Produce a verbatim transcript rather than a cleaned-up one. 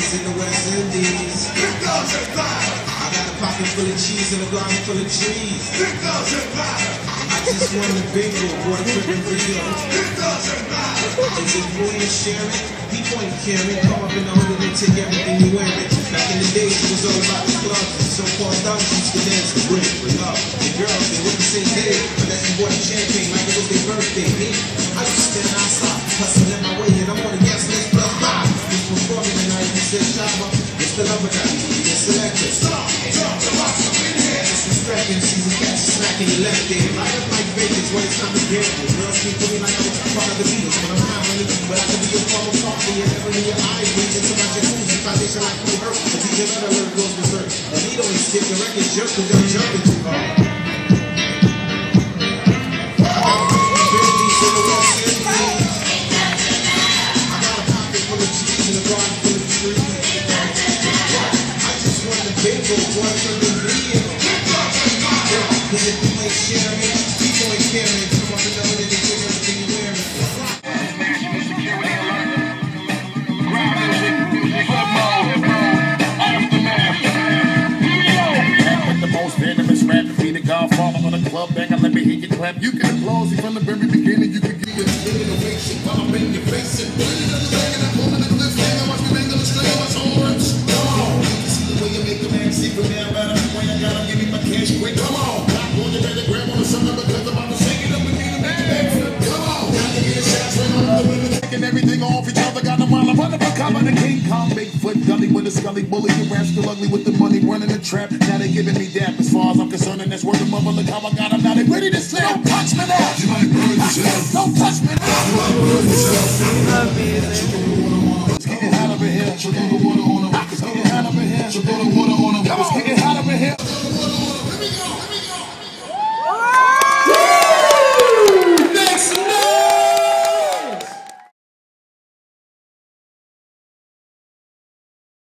Indies in the West Indies. Here goes your body. I got a pocket full of cheese and a garden full of trees. Here goes your body. I just won the bingo, boy, tripping Rio. Here goes your body. Is it boy and sharing? People ain't caring. Come up in the hood and take everything you wearing. Back in the days, it was all about the clubs. The so-called thugs used to dance to break, bring up. The girls, they wouldn't say hey, unless you bought champagne like it was their birthday. Me, I used to stand outside, hustling my way, and I'm on the gas list plus five. Just performing and I used to say, Shabba, it's the lover that you get selected. Stop, drop the box up in here. Disrespecting, season cats smacking your left there. Light up like Vegas when it's time to gamble. Girls keep feeling like I'm part of the Beatles. When I'm not money, but I can be a former coffee and never in your eyes. Reach into my jacuzzi, foundation like you hurt. The D J letter where it goes berserk. The lead always skip the record jerk because I'm jumping too hard. Bingo, boy, tripping Rio. Cause if you ain't sharing, people ain't caring. Come up and know that they take everything you're wearing. With the most venomous rap to be the godfather on the club banger, let me hear you clap. You can applaud me from the very beginning. You can get your innovation while I'm in your face and burn it up, banging up on the cliff. I watch me bang on the string of my swords. You make the man see from there about it. When I gotta give me my cash quick. Come on, not going to better grab on the summer because I'm about to shake it up and need a big backflip. Come on, got to get a shot when I'm the women taking everything off each other. Got them while I'm under the cover. The King Kong, Bigfoot, gully with a scully bully. You rap still ugly with the money running the trap. Now they giving me dap as far as I'm concerned, and that's where the mother look how I got them. Now they ready to slap. Don't touch me now. You might burn yourself. Don't touch me now. You might burn yourself. Let's get it hot over here. Let's get the water on them. Let's get it hot over here. Let's get the water on them. Come on.